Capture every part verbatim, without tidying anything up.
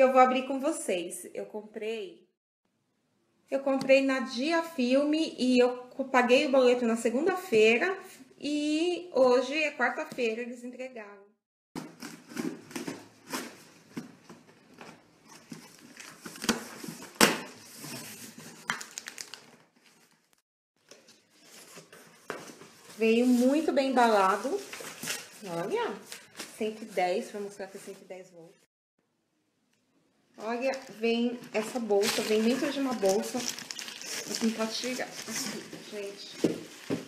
eu vou abrir com vocês. Eu comprei... Eu comprei na Dia Filme e eu paguei o boleto na segunda-feira e hoje é quarta-feira, eles entregaram. Veio muito bem embalado. Olha, cento e dez, para mostrar que é cento e dez volts. Olha, vem essa bolsa, vem dentro de uma bolsa. Vou tentar tirar aqui, gente.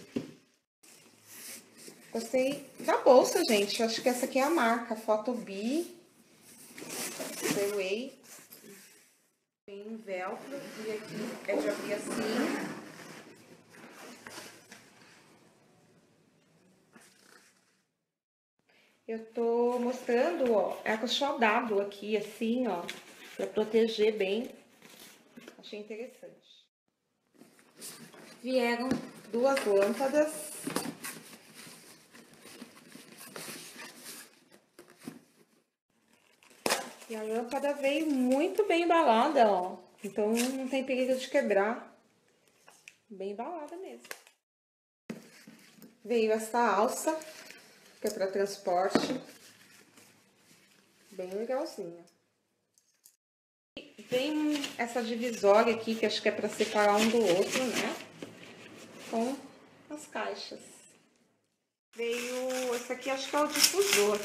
Gostei da bolsa, gente. Acho que essa aqui é a marca, Photobee. Fairway. Tem um velcro e aqui é de abrir assim. Eu tô mostrando, ó, é acolchoado aqui, assim, ó, pra proteger bem. Achei interessante. Vieram duas lâmpadas. E a lâmpada veio muito bem embalada, ó. Então não tem perigo de quebrar. Bem embalada mesmo. Veio essa alça, que é para transporte. Bem legalzinha. E vem essa divisória aqui, que acho que é para separar um do outro, né? Com as caixas. Veio esse aqui, acho que é o difusor.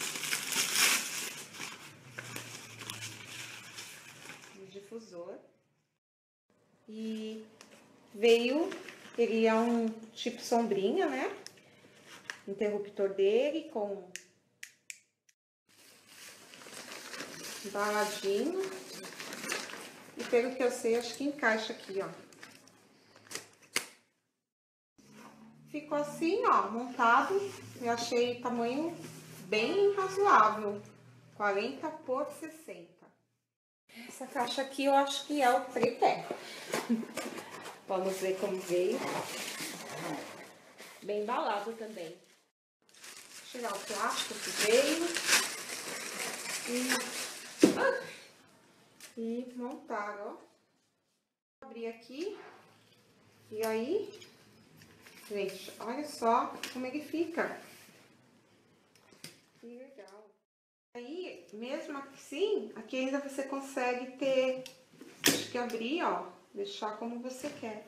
O difusor. E veio, ele é um tipo sombrinha, né? Interruptor dele com embaladinho. E pelo que eu sei, acho que encaixa aqui, ó. Ficou assim, ó, montado. Eu achei tamanho bem razoável. quarenta por sessenta. Essa caixa aqui eu acho que é o tripé. Vamos ver como veio. Bem embalado também. Vou tirar o plástico que veio. E, ah, e montar, ó. Vou abrir aqui. E aí, gente, olha só como ele fica. Que legal. Aí, mesmo assim, aqui ainda você consegue ter, acho que abrir, ó, deixar como você quer.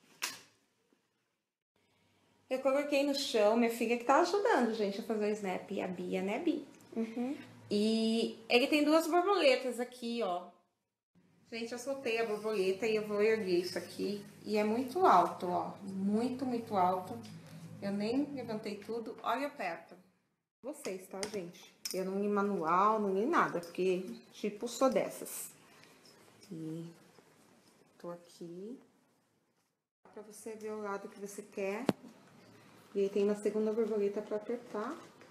Eu coloquei no chão, minha filha que tá ajudando, gente, a fazer o snap, a Bia, né, Bia? Uhum. E ele tem duas borboletas aqui, ó. Gente, eu soltei a borboleta e eu vou erguer isso aqui. E é muito alto, ó. Muito, muito alto. Eu nem levantei tudo. Olha perto. Vocês, tá, gente? Eu não li manual, não li nada, porque, tipo, sou dessas. E tô aqui. Pra você ver o lado que você quer. E aí tem uma segunda borboleta pra apertar.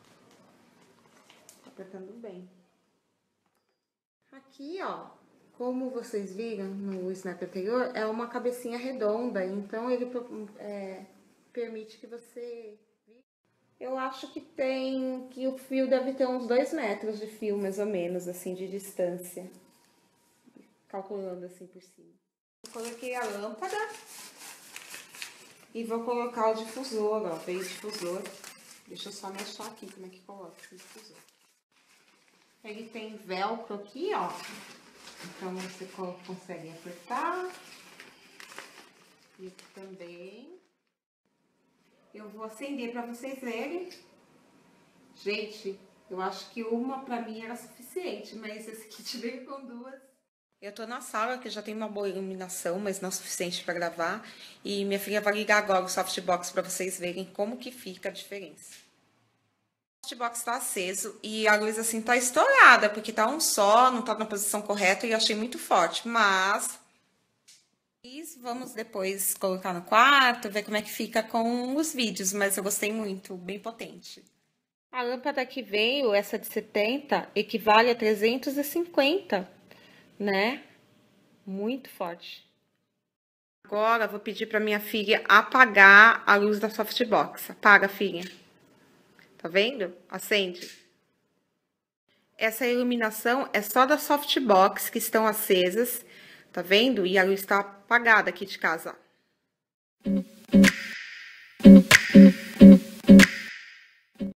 Tá apertando bem. Aqui, ó, como vocês viram no snap anterior, é uma cabecinha redonda. Então, ele é, permite que você... Eu acho que tem... que o fio deve ter uns dois metros de fio, mais ou menos, assim, de distância. Calculando assim por cima. Eu coloquei a lâmpada. E vou colocar o difusor, ó, veio o difusor. Deixa eu só mexer aqui como é que coloca esse difusor. Ele tem velcro aqui, ó. Então, você consegue apertar. E também. Eu vou acender pra vocês verem. Gente, eu acho que uma pra mim era suficiente, mas esse kit veio com duas. Eu tô na sala, que já tem uma boa iluminação, mas não suficiente para gravar. E minha filha vai ligar agora o softbox para vocês verem como que fica a diferença. O softbox tá aceso e a luz assim tá estourada, porque tá um só, não tá na posição correta e eu achei muito forte. Mas vamos depois colocar no quarto, ver como é que fica com os vídeos, mas eu gostei muito, bem potente. A lâmpada que veio, essa de setenta, equivale a trezentos e cinquenta. Né? Muito forte. Agora, vou pedir para minha filha apagar a luz da softbox. Apaga, filha. Tá vendo? Acende. Essa iluminação é só das softbox que estão acesas, tá vendo? E a luz está apagada aqui de casa, ó.